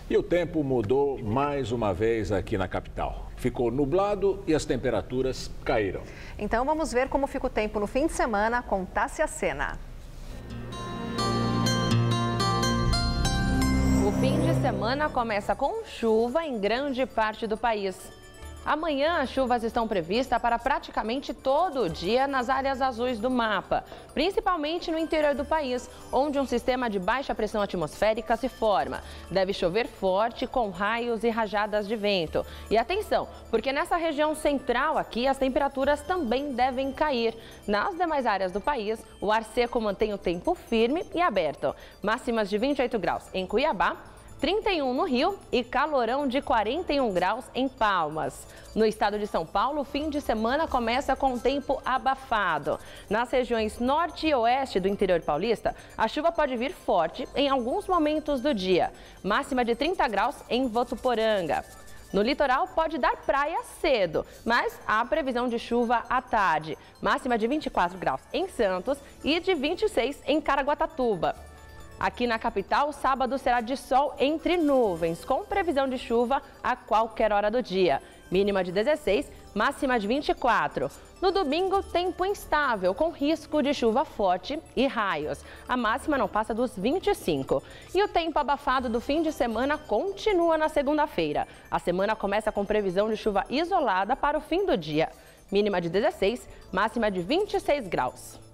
E o tempo mudou mais uma vez aqui na capital. Ficou nublado e as temperaturas caíram. Então vamos ver como fica o tempo no fim de semana com Tássia Sena. O fim de semana começa com chuva em grande parte do país. Amanhã, as chuvas estão previstas para praticamente todo o dia nas áreas azuis do mapa, principalmente no interior do país, onde um sistema de baixa pressão atmosférica se forma. Deve chover forte, com raios e rajadas de vento. E atenção, porque nessa região central aqui, as temperaturas também devem cair. Nas demais áreas do país, o ar seco mantém o tempo firme e aberto. Máximas de 28 graus em Cuiabá, 31 no Rio e calorão de 41 graus em Palmas. No estado de São Paulo, o fim de semana começa com tempo abafado. Nas regiões norte e oeste do interior paulista, a chuva pode vir forte em alguns momentos do dia. Máxima de 30 graus em Votuporanga. No litoral pode dar praia cedo, mas há previsão de chuva à tarde. Máxima de 24 graus em Santos e de 26 em Caraguatatuba. Aqui na capital, o sábado será de sol entre nuvens, com previsão de chuva a qualquer hora do dia. Mínima de 16, máxima de 24. No domingo, tempo instável, com risco de chuva forte e raios. A máxima não passa dos 25. E o tempo abafado do fim de semana continua na segunda-feira. A semana começa com previsão de chuva isolada para o fim do dia. Mínima de 16, máxima de 26 graus.